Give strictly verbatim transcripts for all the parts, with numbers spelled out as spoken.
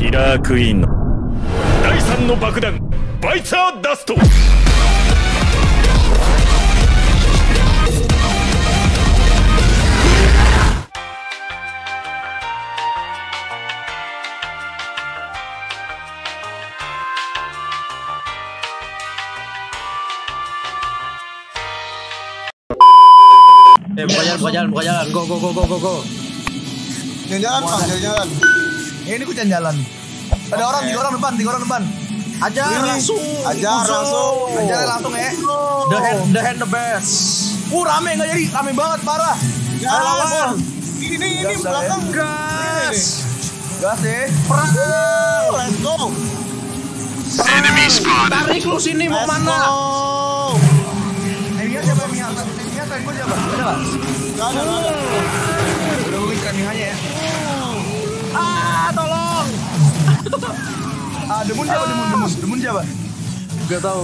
キラークイーンのだいさんの爆弾バイツァーダスト。 Eh, buka jalan, buka jalan, buka jalan. Go, go, go, go, go, go. Jalan-jalan, Bang, jalan-jalan. Ini ku jalan-jalan. Ada orang, tiga orang depan, tiga orang depan. Ajar langsung. Ajar langsung. Ajar langsung ya. The hand, the hand the best. Uh, rame enggak jadi? Rame banget, parah. Ya, lawan. Ini ini Gas, belakang. Gas. Gas deh. Perang. Let's go. Enemy spotted. Tarik lu sini mau Let's mana? go. Mia siapa Mia? Mia tadi gua siapa? Ada enggak? Gak ada, gak ada. Udah gua ikan Mia ya. Ah, tolong. Ah, Demun siapa? Demun, Demun. Demun siapa? Gak tahu.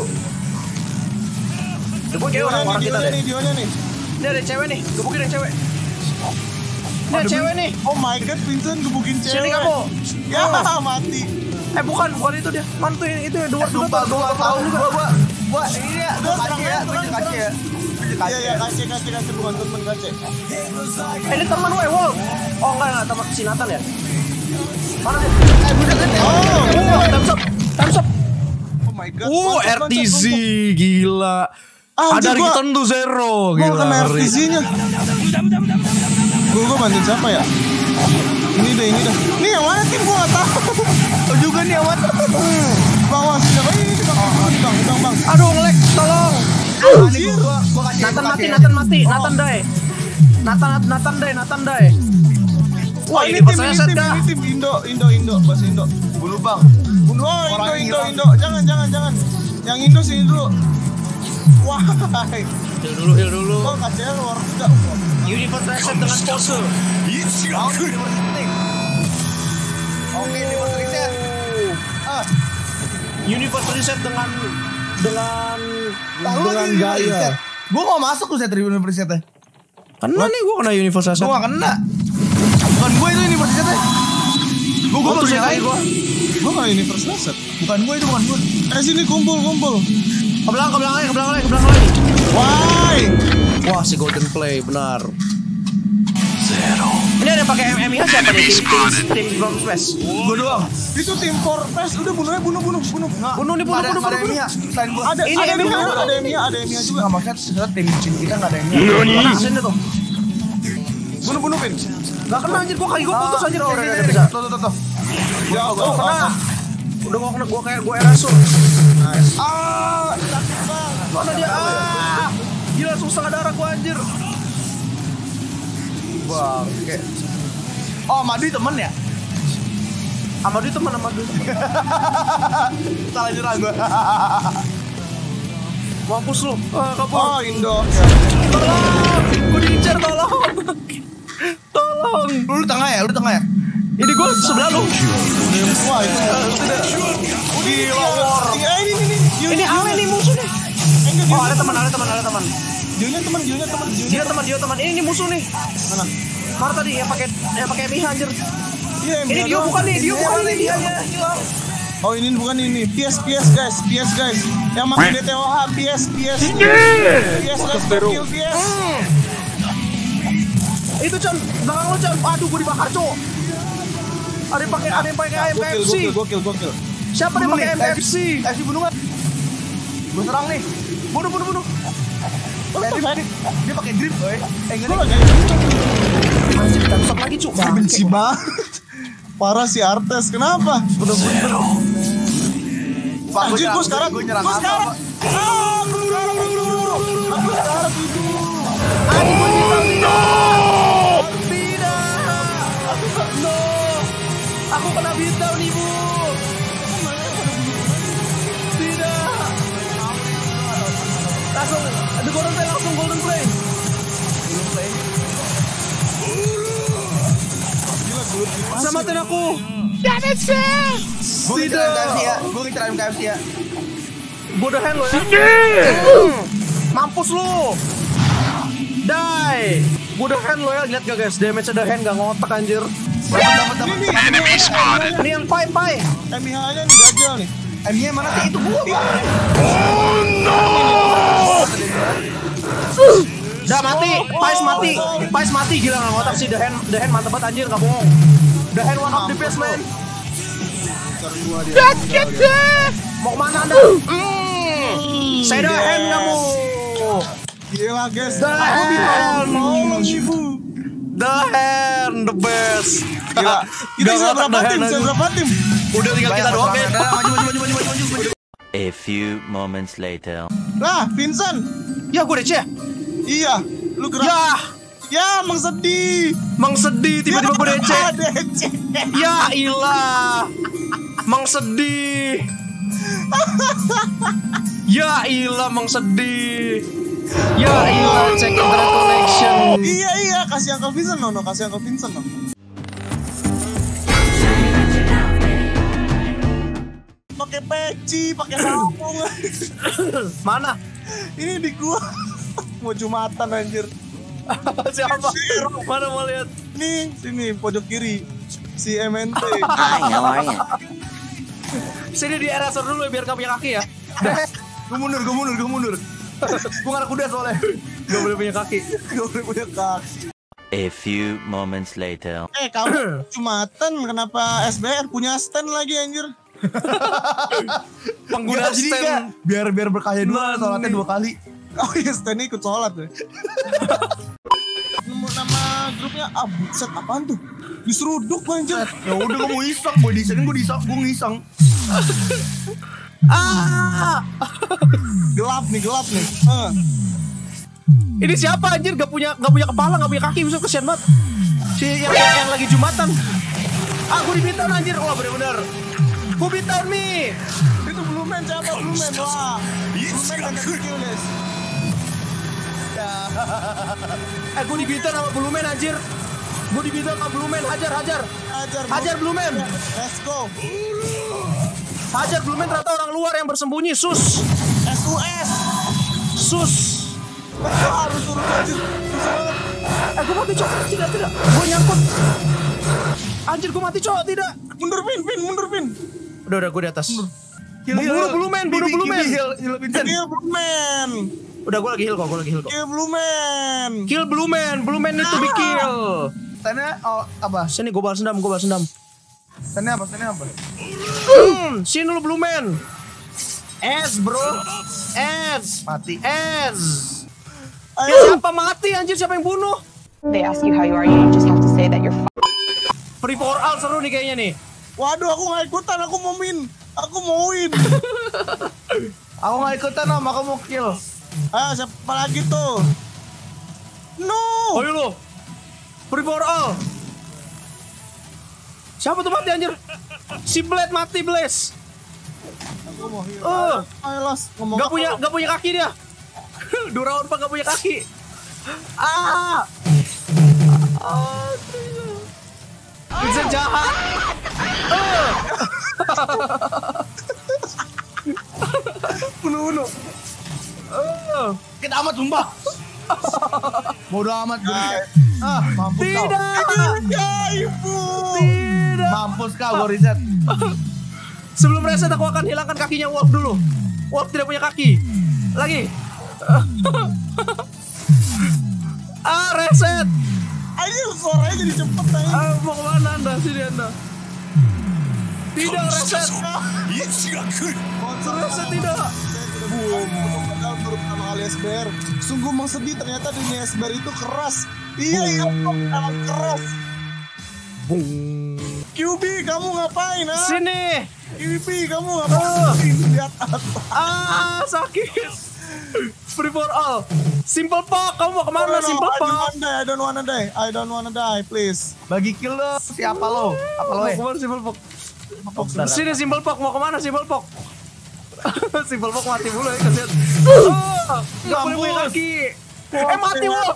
Demun kayak Dionya orang-orang nih, kita Dionya deh. nih, Dionya nih. Ini ada cewek nih, gebukin yang cewek. Ini ada cewek nih. Oh my god, Vincent gebukin cewek. Sini kamu. Ya, mati. Eh bukan, bukan itu dia. Mantu ini itu dua dua Sumpah dua gua tahu juga. gua gua. Gua ini dia, gua kaci ya, gua kaci ya. Iya, iya, kasih, kasih, kasih. Bukan temen, kasih. Eh ini teman gue, wow. Oh enggak, enggak teman si Nathan ya. Mana dia? Eh, budak kan. Oh, oh, thumbs up, thumbs up. Oh my god. Uh, Loncat, R T Z loncat, loncat. gila. Ah, Ada anjir, gua- return to zero Gua gila. kena R T ngeri. Z-nya. Gua, gua bantuin siapa ya? Ini deh, ini dah. Ini yang mana tim gua gak tahu. Oh juga nih awan. Bawah siapa ini? Bang, bang, bang, bang, bang. Aduh, ngelek, tolong. Anjir. Gua gua kaci. Nathan gua mati, kaci ya. Nathan mati, Nathan die. Nathan, Nathan die, Nathan die. Wah, ini tim, pas saya ini set tim, dah. ini tim Indo, Indo, Indo, bahasa Indo. Bunuh Bang. Bunuh, oh, Indo, Orang Indo, Indo. Indo. Jangan, jangan, jangan. Yang Indo sini dulu. Wah, Heal dulu, heal dulu. kok kacanya luar juga. Universe reset dengan pose. Oke, ini bos reset. Ah, Universe reset dengan dengan lalu Dengan ini gaya. reset. Gua mau masuk tuh set ribu resetnya. Kena nih gua kena universe reset. Gua gak kena. Bukan gua itu ini bos resetnya. Gua gua Oh, baru tuh nyalain. gua. Gua nggak universe reset. Bukan gua itu, bukan gua. Eh sini kumpul, kumpul. Ke belakang, ke belakang lagi, ke belakang lagi, ke belakang lagi. Why? Wah, si golden play benar. Ini ada yang pakai M M I siapa nih? Tim tim tim Ground Smash. Gua doang. Itu tim Fortress. Udah bunuh aja, bunuh, bunuh, bunuh. Nggak, Bunuh nih, bunuh, ada- bunuh, ada bunuh, Mia. Selain gua. Ada, Ini ada Emi Mia, ada. ada Mia, ada Mia juga. Nggak, maksudnya sebenarnya tim tim kita nggak ada yang Mia. Mana sini tuh? Bunuh, bunuh, Pin. Gak kena anjir, gua kaki gua putus anjir. Oh, udah, Oke, udah bisa. Tuh, tuh, tuh, tuh. Ya, Oh, kena. ah, Udah gua kena, gua kayak gua erasul. ah, sakit bang. Mana dia? Ah! Gila, langsung setengah darah gua anjir. Bang, oke. Oh, Madu temen ya? Amadu teman, Amadu teman. Salah nyerang gua. Mampus lu. Ah, kabur. Oh, Indo. Tolong, gua diincar, tolong. Tolong. Lu di tengah ya? Lu di tengah ya? Ini gua sebelah lu. Wah, itu Gila, war. Iya, ini, ini, ini. Ini Ale nih musuhnya. Enggak, Oh, ada teman, ada teman, ada teman. Dionya teman, dionya teman, dionya. Dia teman, dia teman. Ini, ini musuh nih. Mana? Mana tadi yang pakai yang pakai Miha anjir. Iya, Ini dia doang. bukan nih, dia bukan Ini nih dia. Oh, ini bukan ini. P S, P S guys, P S guys. Yang makin D T O H, P S, P S. P S guys, kill P S. Itu Chan, belakang lu Chan. Aduh, gua dibakar, cowok. Ada yang pakai ada yang pakai A M K F C. Gokil, gokil, gokil. Siapa yang pakai A M K F C? F C bunuh nggak? Gua serang nih. Bunuh, bunuh, bunuh. Eh, dia, dia pakai grip, boy. Eh, enggak Gua nih. lagi Anjir, kita rusak lagi, cuk. benci banget. Parah si Artes, kenapa? Udah bunuh. Pak, Anjir, nyerang, gua sekarang, gua nyerang gua apa, sekarang. Pak? Ah, buru, buru, buru, buru, buru. Aku sekarang itu. Aduh, gua nyerang. Tidak. Tidak. No. Aku kena beatdown, Ibu. Tidak. Langsung, ada golden play, langsung golden play. Golden play. Gila, gue dipasang. Samatin aku. Gua ngincer M K F C ya. Gua ngincer M K F C ya. Gua udah hand lo ya. Hmm. Mampus lu. Die. Gue udah hand lo ya, lihat gak guys? Damage ada hand gak ngotak anjir. Dapat dapat dapat. Enemy spotted. Ini yang pai pai. M I H-nya nih gajal nih. M Y mana sih itu gua, Bang? Udah mati, Pais mati, Pais mati gila nggak ngotak sih. The hand, the hand mantep banget anjir, nggak bohong. The hand one of the best man. Mau kemana anda? Mm. Saya the hand kamu. Gila guys. The hand. Tolong ibu. The hand the best. Gila. Kita Nggak bisa ngotak berapa the tim? hand Bisa anjir. berapa tim? Udah tinggal kita doang ya. Maju maju maju maju maju maju. A few moments later. Nah, Vincent. Ya gue D C. Iya. Lu gerak. Ya, Ya, Mang sedih. Mang sedih tiba-tiba gue D C. Ya, D C. Ya ilah. Mang sedih. Ya ilah Mang sedih. Ya ilah check internet connection. Iya, iya, kasih Uncle Vincent no, kasih Uncle Vincent no. Pakai peci, pakai sarung. Mana? Ini di gua. Mau Jumatan anjir. Siapa? Mana mau lihat? Nih, sini pojok kiri. Si M N T. Sini di eraser dulu ya biar gak punya kaki ya. Gue mundur, gue mundur, gue mundur. Gue gak ada kuda soalnya. Gak boleh punya kaki. Gak boleh punya kaki. A few moments later. Eh, kamu Jumatan kenapa S B R punya stand lagi anjir? Pengguna Jadi stand. enggak, biar biar berkaya dua, Nah, sholatnya nih. dua kali. Oh iya, standnya ikut sholat ya. Nemu nama grupnya, ah buset apaan tuh? Diseruduk anjir. Ya udah gue mau iseng, gue diseng, gue diseng, gue ngiseng. Ah, Gelap nih, gelap nih. Eh. ini siapa anjir? Gak punya, gak punya kepala, gak punya kaki, bisa kesian banget. Si yang, yang, yang lagi Jumatan. Ah, gue dibintan anjir. Wah bener-bener. Gue bintan mi. Itu Blue Man siapa? Blue Man, wah. Blue Man kan skill guys. Eh, gue dibintan sama Blue Man anjir. Gue dibintan sama Blue Man. Hajar, hajar. Hajar, Hajar Blue Man. Let's go. Hajar Blue Man ternyata orang luar yang bersembunyi. Sus. S U S. Sus. Harus suruh anjir. Susah banget. Eh, gue mati cok. Tidak, tidak. Gue nyangkut. Anjir, gue mati cok. Tidak. Mundur Pin, Pin, mundur Pin. Udah, udah, gue di atas. Heal, heal, Buru heal. Blue Man, buru Kibi, Blue Kibi, Man. Heal, heal Vincent. Kill Blue Man. Udah, gue lagi heal kok. Gue lagi heal kok. Kill Blue Man. Kill Blue Man. Blue Man itu be kill. Standnya oh, apa? Sini, gue balas dendam. Gue balas dendam. Standnya apa? Standnya apa? Hmm, sini lu Blue Man. S bro. S. Mati. S. Ya Ayo. siapa mati anjir? Siapa yang bunuh? They ask you how you are, you just have to say that you're fine. Free for all seru nih kayaknya nih. Waduh, aku nggak ikutan, aku mau win. Aku mau win. Aku gak ikutan om, aku mau kill. Ayo, siapa lagi tuh? No. Oh iya lo. Free for all. Siapa tuh mati anjir? Si Blade mati, Blaze. Aku mau heal. Eh, Ayo, Los. Ngomong gak apa? punya gak punya kaki dia. Dua round pak gak punya kaki. Ah. Ah. Bisa jahat. Eh. Bunuh-bunuh. Eh. Kita amat sumpah. Bodoh amat gue. Ah, mampus kau. Tidak. Ya, ibu. Tidak. Mampus kau, gue reset. Sebelum reset aku akan hilangkan kakinya Wolf dulu. Wolf tidak punya kaki. Lagi. Ah, reset. Ayo, suaranya jadi cepet aja. Ah, mau kemana anda? Sini anda. Tidak reset. Reset tidak. Boom. Padahal baru pertama kali S B R. Sungguh emang sedih ternyata dunia S B R itu keras. Iya, iya, emang keras. Q B, kamu ngapain, ha? Sini. Q B, kamu ngapain? Lihat atas. Ah, sakit. Free for all. Simple Pok, kamu mau kemana? Simple I don't Pok. wanna die, I don't wanna die. I don't wanna die, please. Bagi kill lo. Siapa lo? Apa lo Mau eh? kemana Simple Pok? Sini Simple Pok, mau kemana Simple Pok? Simple Pok mati mulu ya, kasihan. Oh, gak boleh punya kaki. Eh, mati Wolf.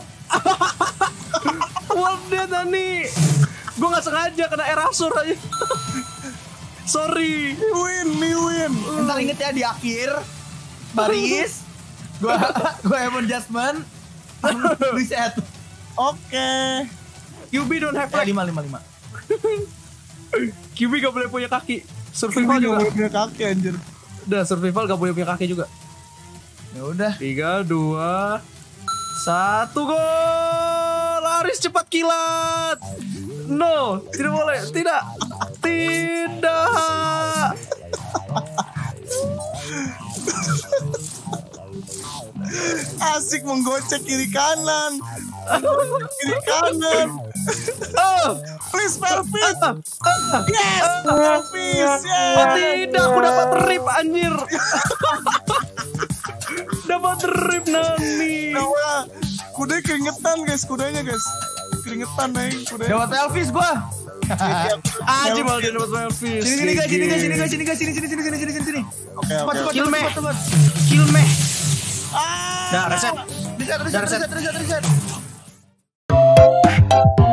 Wolf dia tadi. Gue gak sengaja kena erasur aja. Sorry. Me win, me win. Ntar inget ya di akhir Baris gua gua Evan Jasmine reset. Oke. Q B don't have Eh, leg. lima, lima, lima. Q B gak boleh punya kaki. Survival juga. Gak punya kaki anjir. Udah survival gak boleh punya kaki juga. Ya udah. Tiga, dua, satu, gol. Laris cepat kilat. No, tidak boleh. Tidak. Tidak. Asik menggocek kiri kanan. Kiri kanan. Oh, Please Pelvis. ah, ah. Yes, Pelvis. Oh Yeah. tidak, aku dapat rip anjir. Dapat rip Nani. Nah, kuda keringetan guys, kudanya guys. Keringetan nih kudanya. Dapat Elvis gua. Anjir malah dia dapat Melvis. Sini sini guys, sini guys, sini guys, sini guys, sini sini sini sini sini sini sini. Oke, Cepat oke. cepat Kill me. cepat cepat. Kill me. Ah. Dah reset. Reset reset Dah, reset. reset reset reset.